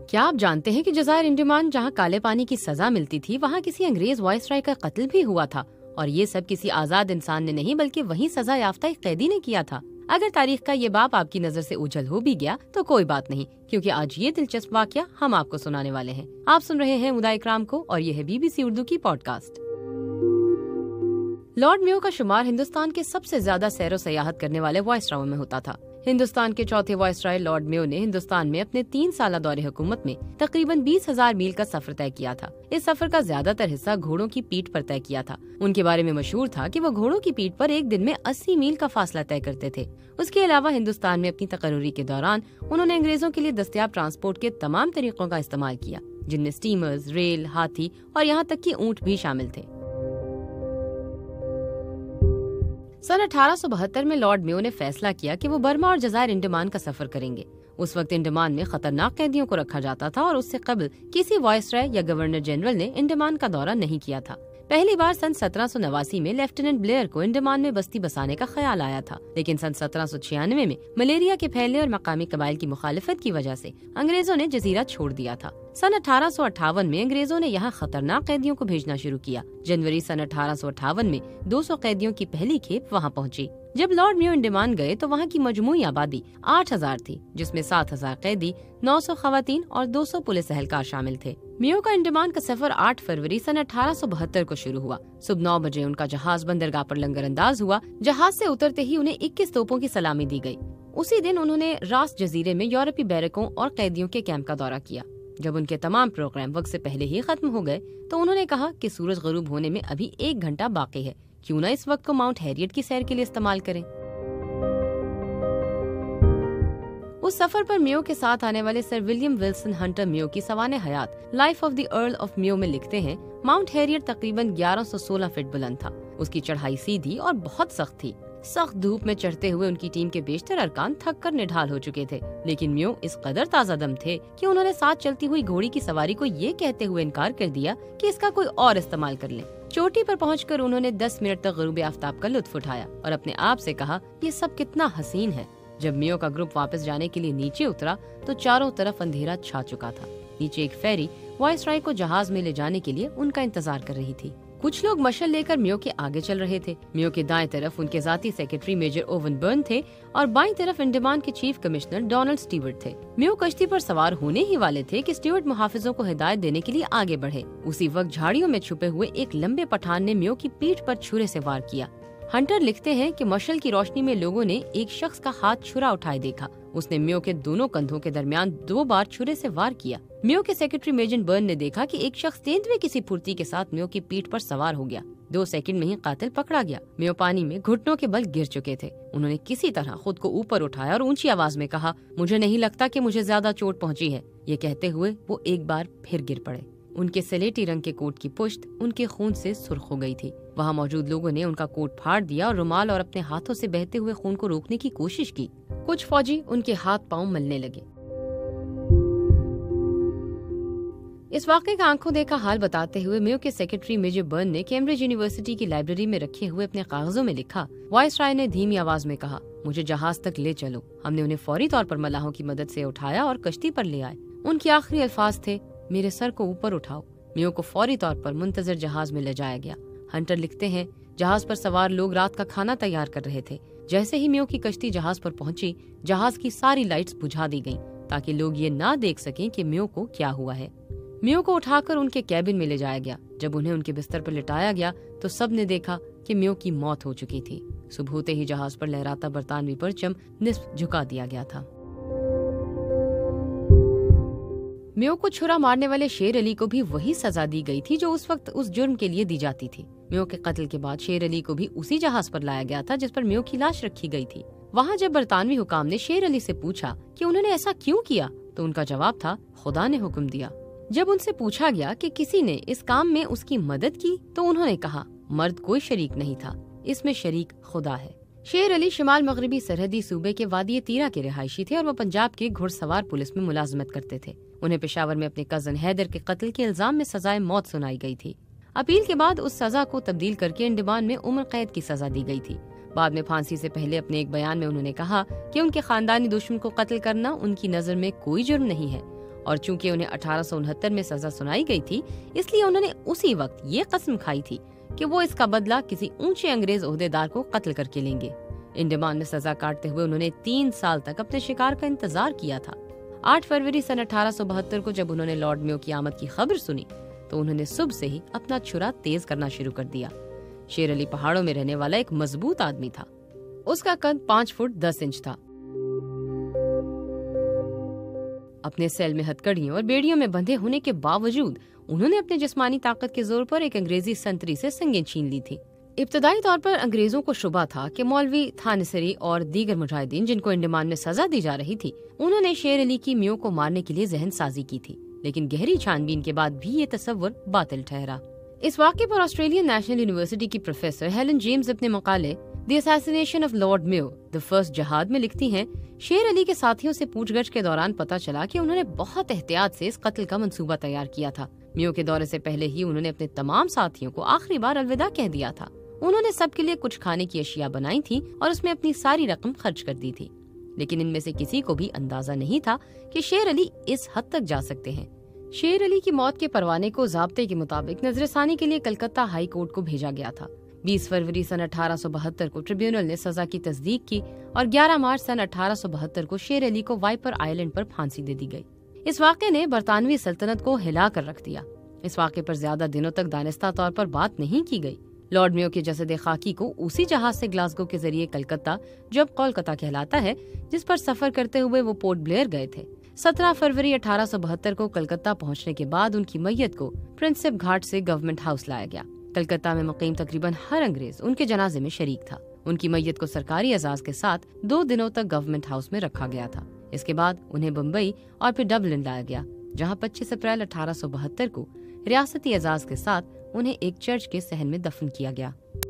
کیا آپ جانتے ہیں کہ جزائر انڈمان جہاں کالے پانی کی سزا ملتی تھی وہاں کسی انگریز وائسرائے کا قتل بھی ہوا تھا، اور یہ سب کسی آزاد انسان نے نہیں بلکہ وہیں سزا یافتہ ایک قیدی نے کیا تھا۔ اگر تاریخ کا یہ باب آپ کی نظر سے اوجھل ہو بھی گیا تو کوئی بات نہیں، کیونکہ آج یہ دلچسپ واقعہ ہم آپ کو سنانے والے ہیں۔ آپ سن رہے ہیں مدعا اکرام کو اور یہ ہے BBC اردو کی پوڈ کاسٹ۔ لارڈ میو کا شمار ہندوستان کے سب سے زیادہ سیر و سیاحت کرنے والے وائسرائوں میں ہوتا تھا۔ ہندوستان کے چوتھے وائسرائے لارڈ میو نے ہندوستان میں اپنے 3 سالہ دور حکومت میں تقریباً 20,000 میل کا سفر طے کیا تھا۔ اس سفر کا زیادہ تر حصہ گھوڑوں کی پیٹھ پر طے کیا تھا۔ ان کے بارے میں مشہور تھا کہ وہ گھوڑوں کی پیٹھ پر ایک دن میں 80 میل کا فاصلہ طے کرتے تھے۔ اس کے علاوہ ہندوستان میں اپنی تقرری کے دوران انہوں نے انگریزوں کے لیے دستیاب ٹرانسپورٹ کے تمام طریقوں کا استعمال کیا، جن میں سٹیمرز، ریل، ہاتھی اور یہاں تک کہ اونٹ بھی شامل تھے۔ سن 1872 میں لارڈ میو نے فیصلہ کیا کہ وہ برما اور جزائر انڈمان کا سفر کریں گے۔ اس وقت انڈمان میں خطرناک قیدیوں کو رکھا جاتا تھا اور اس سے قبل کسی وائسرائے یا گورنر جنرل نے انڈمان کا دورہ نہیں کیا تھا۔ پہلی بار سن 1789 میں لیفٹیننٹ بلیئر کو انڈمان میں بستی بسانے کا خیال آیا تھا، لیکن سن 1796 میں ملیریا کے پھیلنے اور مقامی قبائل کی مخالفت کی وجہ سے انگریزوں نے جزیرہ چھوڑ دیا تھا۔ سن 1858 میں انگریزوں نے یہاں خطرناک قیدیوں کو بھیجنا شروع کیا۔ جنوری سن 1858 میں 200 قیدیوں کی پہلی کھیپ وہاں پہنچی۔ جب لارڈ میو انڈمان گئے تو وہاں کی مجموعی آبادی 8,000 تھی، جس میں 7,000 قیدی، 900 خواتین اور 200 پولیس اہلکار شامل تھے۔ میو کا انڈمان کا سفر 8 فروری سن 1872 کو شروع ہوا۔ صبح 9 بجے ان کا جہاز بندرگاہ پر لنگر انداز ہوا۔ جہاز سے اترتے ہی انہیں 21 توپوں کی سلامی دی گئی۔ اسی دن انہوں نے راس جزیرے میں یورپی بیرکوں اور قیدیوں کے کیمپ کا دورہ کیا۔ جب ان کے تمام پروگرام وقت سے پہلے ہی ختم ہو گئے تو انہوں نے کہا کہ سورج غروب ہونے میں ابھی 1 گھنٹہ باقی ہے، کیوں نہ اس وقت کو ماؤنٹ ہیریٹ کی سیر کے لیے استعمال کریں۔ اس سفر پر میو کے ساتھ آنے والے sir William Wilson Hunter Mayo کی سوانح حیات life of the Earl of Mayo میں لکھتے ہیں، ماؤنٹ ہیریٹ تقریباً 1116 فٹ بلند تھا۔ اس کی چڑھائی سیدھی اور بہت سخت تھی۔ سخت دھوپ میں چڑھتے ہوئے ان کی ٹیم کے بیشتر ارکان تھک کر نڈھال ہو چکے تھے، لیکن میو اس قدر تازہ دم تھے کہ انہوں نے ساتھ چلتی ہوئی گھوڑی کی سواری کو یہ کہتے ہوئے انکار کر دیا کہ اس کا کوئی اور استعمال کر لیں۔ چوٹی پر پہنچ کر انہوں نے 10 منٹ تک غروب آفتاب کا لطف اٹھایا اور اپنے آپ سے کہا، یہ سب کتنا حسین ہے۔ جب میو کا گروپ واپس جانے کے لیے نیچے اترا تو چاروں طرف اندھیرا چھا چکا تھا۔ نیچے ایک فیری وائسرائے کو جہاز میں لے جانے کے لیے ان کا انتظار کر رہی تھی۔ کچھ لوگ مشعل لے کر میو کے آگے چل رہے تھے۔ میو کے دائیں طرف ان کے ذاتی سیکرٹری میجر اوون برن تھے اور بائیں طرف انڈمان کے چیف کمشنر ڈونلڈ سٹیورٹ تھے۔ میو کشتی پر سوار ہونے ہی والے تھے کہ سٹیورٹ محافظوں کو ہدایت دینے کے لیے آگے بڑھے۔ اسی وقت جھاڑیوں میں چھپے ہوئے ایک لمبے پٹھان نے میو کی پیٹھ پر چھرے سے وار کیا۔ ہنٹر لکھتے ہیں کہ مشعل کی روشنی میں لوگوں نے ایک شخص کا ہاتھ چھرا اٹھائے دیکھا۔ اس نے میو کے دونوں کندھوں کے درمیان 2 بار چھرے سے وار کیا۔ میو کے سیکرٹری میجر برن نے دیکھا کہ ایک شخص تیندوے کسی پھرتی کے ساتھ میو کی پیٹھ پر سوار ہو گیا۔ 2 سیکنڈ میں ہی قاتل پکڑا گیا۔ میو پانی میں گھٹنوں کے بل گر چکے تھے۔ انہوں نے کسی طرح خود کو اوپر اٹھایا اور اونچی آواز میں کہا، مجھے نہیں لگتا کہ مجھے زیادہ چوٹ پہنچی ہے۔ یہ کہتے ہوئے وہ ایک بار پھر گر پڑے۔ ان کے سلیٹی رنگ کے کوٹ کی پشت ان کے خون سے سرخ ہو گئی تھی۔ وہاں موجود لوگوں نے ان کا کوٹ پھاڑ دیا اور رومال اور اپنے ہاتھوں سے بہتے ہوئے خون کو روکنے کی کوشش کی۔ کچھ فوجی ان کے ہاتھ پاؤں ملنے لگے۔ اس واقعے کا آنکھوں دیکھا حال بتاتے ہوئے میو کے سیکرٹری میجر برن نے کیمبرج یونیورسٹی کی لائبریری میں رکھے ہوئے اپنے کاغذوں میں لکھا، وائسرائے نے دھیمی آواز میں کہا، مجھے جہاز تک لے چلو۔ ہم نے انہیں فوری طور پر ملاحوں کی مدد سے اٹھایا اور کشتی پر لے آئے۔ ان کے آخری الفاظ تھے، میرے سر کو اوپر اٹھاؤ۔ میو کو فوری طور پر منتظر جہاز میں لے جایا گیا۔ ہنٹر لکھتے ہیں، جہاز پر سوار لوگ رات کا کھانا تیار کر رہے تھے۔ جیسے ہی میو کی کشتی جہاز پر پہنچی، جہاز کی ساری لائٹس بجھا دی گئیں تاکہ لوگ یہ نہ دیکھ سکیں کہ میو کو کیا ہوا ہے۔ میو کو اٹھا کر ان کے کیبن میں لے جایا گیا۔ جب انہیں ان کے بستر پر لٹایا گیا تو سب نے دیکھا کہ میو کی موت ہو چکی تھی۔ صبح ہوتے ہی جہاز پر لہراتا برطانوی پرچم نصف جھکا دیا گیا تھا۔ میو کو چھرا مارنے والے شیر علی کو بھی وہی سزا دی گئی تھی جو اس وقت اس جرم کے لیے دی جاتی تھی۔ میو کے قتل کے بعد شیر علی کو بھی اسی جہاز پر لایا گیا تھا جس پر میو کی لاش رکھی گئی تھی۔ وہاں جب برطانوی حکام نے شیر علی سے پوچھا کہ انہوں نے ایسا کیوں کیا تو ان کا جواب تھا، خدا نے حکم دیا۔ جب ان سے پوچھا گیا کہ کسی نے اس کام میں اس کی مدد کی تو انہوں نے کہا، مرد کوئی شریک نہیں تھا، اس میں شریک خدا ہے۔ شیر علی شمال مغربی سرحدی صوبے کے وادی تیرا کے رہائشی تھے اور وہ پنجاب کے گھڑ سوار پولیس میں ملازمت کرتے تھے۔ انہیں پشاور میں اپنے کزن حیدر کے قتل کے الزام میں سزائے موت سنائی گئی تھی۔ اپیل کے بعد اس سزا کو تبدیل کر کے انڈمان میں عمر قید کی سزا دی گئی تھی۔ بعد میں پھانسی سے پہلے اپنے ایک بیان میں انہوں نے کہا کہ ان کے خاندانی دشمن کو قتل کرنا ان کی نظر میں کوئی جرم نہیں ہے और चूंकि उन्हें 1869 में सजा सुनाई गई थी, इसलिए उन्होंने उसी वक्त ये कसम खाई थी कि वो इसका बदला किसी ऊंचे अंग्रेज ओहदेदार को कत्ल करके लेंगे। इंडमान में सजा काटते हुए उन्होंने 3 साल तक अपने शिकार का इंतजार किया था। 8 फरवरी सन 1872 को जब उन्होंने लॉर्ड मेयो की आमद की खबर सुनी तो उन्होंने सुबह से ही अपना छुरा तेज करना शुरू कर दिया। शेर अली पहाड़ों में रहने वाला एक मजबूत आदमी था। उसका कद 5 फुट 10 इंच था। अपने सेल में हथकड़ियों और बेड़ियों में बंधे होने के बावजूद उन्होंने अपने जिस्मानी ताकत के जोर पर एक अंग्रेजी संतरी से संगीन छीन ली थी। इब्तदाई तौर पर अंग्रेजों को शुबा था कि मौलवी थानेसरी और दीगर मुजाहिदीन जिनको इंडमान में सजा दी जा रही थी, उन्होंने शेर अली की मियो को मारने के लिए जहन साजी की थी, लेकिन गहरी छानबीन के बाद भी ये तस्वर बातिल ठहरा। इस वाक़े पर ऑस्ट्रेलियन नेशनल यूनिवर्सिटी की प्रोफेसर हेलन जेम्स अपने मकाले the assassination of Lord Mayo the first जहाद में लिखती हैं, शेर अली के साथियों से पूछगछ के दौरान पता चला कि उन्होंने बहुत एहतियात से इस कत्ल का मंसूबा तैयार किया था। मियो के दौरे से पहले ही उन्होंने अपने तमाम साथियों को आखिरी बार अलविदा कह दिया था। उन्होंने सबके लिए कुछ खाने की अशिया बनाई थी और उसमें अपनी सारी रकम खर्च कर दी थी, लेकिन इनमें से किसी को भी अंदाजा नहीं था कि शेर अली इस हद तक जा सकते हैं। शेर अली की मौत के परवाने को ज़ाब्ते के मुताबिक नजरसानी के लिए कलकत्ता हाई कोर्ट को भेजा गया था। 20 फरवरी सन 1872 को ट्रिब्यूनल ने सजा की तस्दीक की और 11 मार्च सन 1872 को शेर अली को वाइपर आइलैंड पर फांसी दे दी गई। इस वाक़े ने बरतानवी सल्तनत को हिला कर रख दिया। इस वाक़े पर ज्यादा दिनों तक दानिस्ता तौर पर बात नहीं की गई। लॉर्ड मेयो के जसद खाकी को उसी जहाज से ग्लासगो के जरिए कलकत्ता, जो अब कोलकाता कहलाता है, जिस पर सफर करते हुए वो पोर्ट ब्लेयर गए थे। 17 फरवरी 1872 को कलकत्ता पहुंचने के बाद उनकी मैयत को प्रिंसेप घाट से गवर्नमेंट हाउस लाया गया। कलकत्ता में मुकीम तकरीबन हर अंग्रेज उनके जनाजे में शरीक था। उनकी मैयत को सरकारी एजाज के साथ 2 दिनों तक गवर्नमेंट हाउस में रखा गया था। इसके बाद उन्हें बम्बई और फिर डबलिन लाया गया, जहां 25 अप्रैल 1872 को रियासती एजाज के साथ उन्हें एक चर्च के सहन में दफन किया गया।